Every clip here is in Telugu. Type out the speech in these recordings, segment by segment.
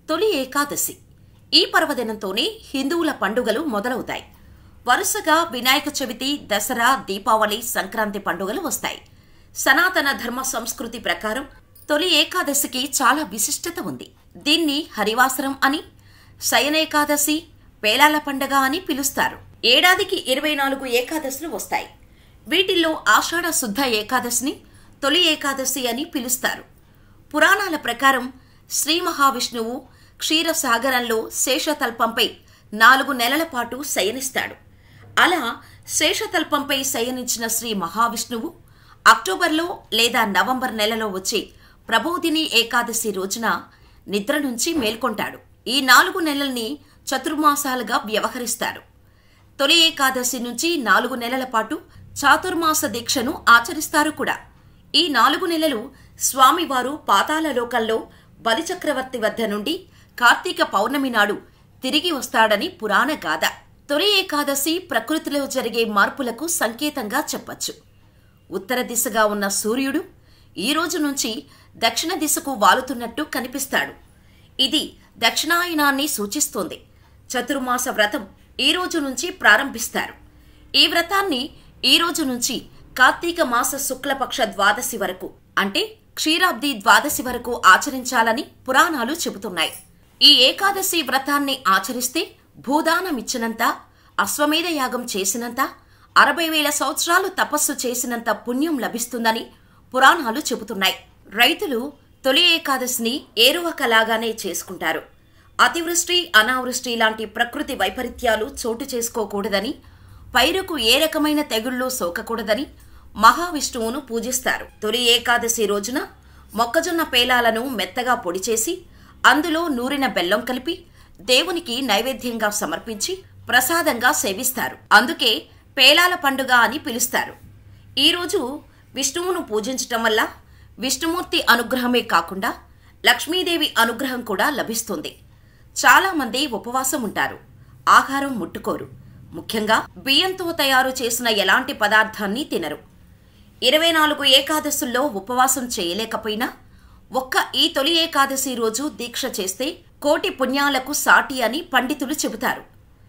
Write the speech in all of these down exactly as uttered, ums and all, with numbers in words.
తొలి ఏకాదశి. ఈ పర్వదినంతోనే హిందువుల పండుగలు మొదలవుతాయి. వరుసగా వినాయక చవితి, దసరా, దీపావళి, సంక్రాంతి పండుగలు వస్తాయి. సనాతన ధర్మ సంస్కృతి ప్రకారం తొలి ఏకాదశికి చాలా విశిష్టత ఉంది. దీన్ని హరివాసరం అని, శయనేకాదశి, పేలాల పండగ అని పిలుస్తారు. ఏడాదికి ఇరవై నాలుగు ఏకాదశులు వస్తాయి. వీటిల్లో ఆషాఢ శుద్ధ ఏకాదశిని తొలి ఏకాదశి అని పిలుస్తారు. పురాణాల ప్రకారం శ్రీ మహావిష్ణువు క్షీరసాగరంలో శేషతల్పంపై నాలుగు నెలల పాటు శయనిస్తాడు. అలా శేషతల్పంపై శయనించిన శ్రీ మహావిష్ణువు అక్టోబర్లో లేదా నవంబర్ నెలలో వచ్చే ప్రబోధిని ఏకాదశి రోజున నిద్ర నుంచి మేల్కొంటాడు. ఈ నాలుగు నెలల్ని చతుర్మాసాలుగా వ్యవహరిస్తారు. తొలి ఏకాదశి నుంచి నాలుగు నెలల పాటు చాతుర్మాస దీక్షను ఆచరిస్తారు కూడా. ఈ నాలుగు నెలలు స్వామివారు పాతాళలోకంలో బలిచక్రవర్తి వద్ద నుండి కార్తీక పౌర్ణమి నాడు తిరిగి వస్తాడని పురాణ గాథ. తొలి ఏకాదశి ప్రకృతిలో జరిగే మార్పులకు సంకేతంగా చెప్పచ్చు. ఉత్తర దిశగా ఉన్న సూర్యుడు ఈ రోజు నుంచి దక్షిణ దిశకు వాలుతున్నట్టు కనిపిస్తాడు. ఇది దక్షిణాయనాన్ని సూచిస్తోంది. చతుర్మాస వ్రతం ఈ రోజు నుంచి ప్రారంభిస్తారు. ఈ వ్రతాన్ని ఈ రోజు నుంచి కార్తీక మాస శుక్లపక్ష ద్వాదశి వరకు, అంటే క్షీరాబ్ది ద్వాదశి వరకు ఆచరించాలని పురాణాలు చెబుతున్నాయి. ఈ ఏకాదశి వ్రతాన్ని ఆచరిస్తే భూదానమిచ్చినంత, అశ్వమేధ యాగం చేసినంత, అరవై వేల సంవత్సరాలు తపస్సు చేసినంత పుణ్యం లభిస్తుందని పురాణాలు చెబుతున్నాయి. రైతులు తొలి ఏకాదశిని ఏరువకలాగానే చేసుకుంటారు. అతివృష్టి, అనావృష్టి లాంటి ప్రకృతి వైపరీత్యాలు చోటు చేసుకోకూడదని, పైరుకు ఏ రకమైన తెగుళ్లు సోకకూడదని మహావిష్ణువును పూజిస్తారు. తొలి ఏకాదశి రోజున మొక్కజొన్న పేలాలను మెత్తగా పొడి చేసి అందులో నూరిన బెల్లం కలిపి దేవునికి నైవేద్యంగా సమర్పించి ప్రసాదంగా సేవిస్తారు. అందుకే పేలాల పండుగ అని పిలుస్తారు. ఈరోజు విష్ణువును పూజించటం వల్ల విష్ణుమూర్తి అనుగ్రహమే కాకుండా లక్ష్మీదేవి అనుగ్రహం కూడా లభిస్తుంది. చాలా మంది ఉపవాసం ఉంటారు, ఆహారం ముట్టుకోరు. ముఖ్యంగా బియ్యంతో తయారు చేసిన ఎలాంటి పదార్థాన్ని తినరు. ఇరవై నాలుగు ఏకాదశుల్లో ఉపవాసం చేయలేకపోయినా ఒక్క ఈ తొలి ఏకాదశి రోజు దీక్ష చేస్తే కోటి పుణ్యాలకు సాటి అని పండితులు చెబుతారు.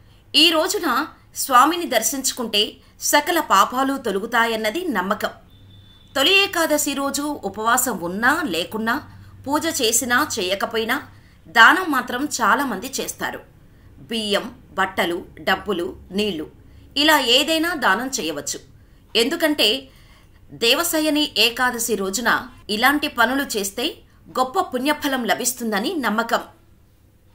ఈ రోజున స్వామిని దర్శించుకుంటే సకల పాపాలు తొలుగుతాయన్నది నమ్మకం. తొలి ఏకాదశి రోజు ఉపవాసం ఉన్నా లేకున్నా, పూజ చేసినా చేయకపోయినా దానం మాత్రం చాలా మంది చేస్తారు. బియ్యం, బట్టలు, డబ్బులు, నీళ్లు ఇలా ఏదైనా దానం చేయవచ్చు. ఎందుకంటే దేవశయని ఏకాదశి రోజున ఇలాంటి పనులు చేస్తే గొప్ప పుణ్యఫలం లభిస్తుందని నమ్మకం.